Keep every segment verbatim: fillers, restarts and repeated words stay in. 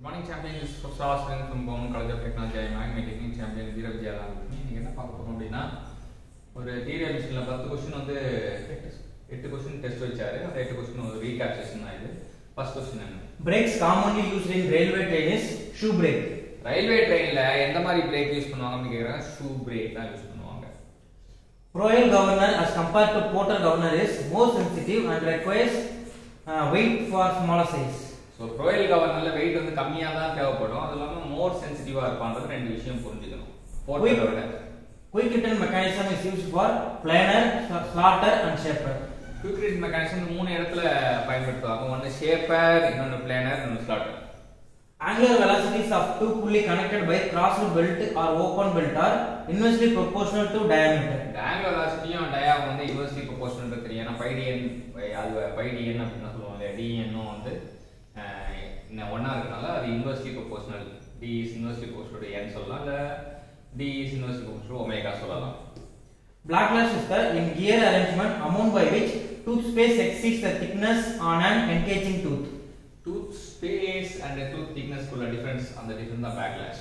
Morning champion is Sauce from Bowman College of Technology. I am my technique champion Veerav Jalan. நீங்க என்ன பார்க்க போறோம் அப்படினா ஒரு தியரி மிஷன்ல ten क्वेश्चन வந்து eight क्वेश्चन டெஸ்ட் வச்சாரு. அந்த eight क्वेश्चन ஒரு ரீகேப் செஷன் தான் இது. First question என்ன? Brakes commonly used in railway train is shoe brake. Railway trainல எந்த மாதிரி பிரேக் யூஸ் பண்ணுவாங்க அப்படி கேக்குறாங்க. shoe brake தான் யூஸ் பண்ணுவாங்க. Proel governor as compared to portal governor is more sensitive and requires uh, weight for smaller size. So proel governor weight வந்து கம்மியா தான் தேவைப்படும். அதனால more sensitive ஆ இருப்பான்றது ரெண்டு விஷயம் புரிஞ்சுக்கணும். portal விட quick return mechanism is used for planer, slaughter and shaper. quick return mechanism மூணு இடத்துல பயன்படுத்துவாங்க. ஒன்னு shaper, இன்னொன்னு planer, இன்னொன்னு slaughter. Angular velocities of two pulley connected by crossed belt or open belt are inversely proportional to diameter. Angular velocity and dia வந்து inversely proportional க்கு தெரியும். ஏனா pi dn அது pi dn அப்படினா சொல்லுவாங்க. dn னும் வந்து இன்ன ஒண்ணா இருக்கனால அது inversely proportional. d is inversely proportional to n சொல்லலாம். இல்ல d is inversely proportional to omega சொல்லலாம். Backlash is the in gear arrangement amount by which tooth space exceeds the thickness on an engaging tooth. Tooth space and the tooth thickness kulla difference and the difference the backlash.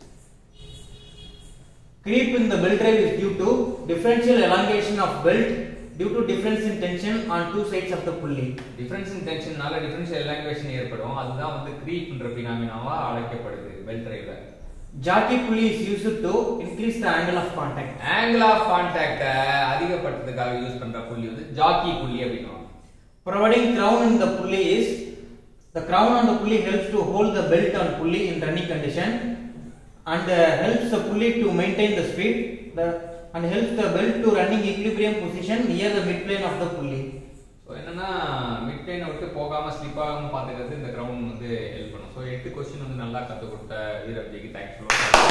Creep in the belt drive is due to differential elongation of belt due to difference in tension on two sides of the pulley. Difference in tension நால differential elongation ஏற்படும். அதுதான் வந்து creep என்ற பினாமினாவா அழைக்கப்படுது belt driveல. Jockey pulley is used to increase the angle of contact. Angle of contact அதிகப்படுத்துறதுக்காக use பண்ற புள்ளி வந்து jockey புள்ளி அப்படினுவாங்க. Providing crown in the pulley is the crown on the pulley helps to hold the belt on pulley in running condition and uh, helps the pulley to maintain the speed the, and helps the belt to running equilibrium position near the midplane of the pulley. So என்னன்னா midplane விட்டு போகாம slip ஆகாம பாத்துக்கிறது இந்த ground வந்து help பண்ணும். So eight question வந்து நல்லா கத்து கொடுத்த வீரப்ஜிக்கு தேங்க்ஸ்.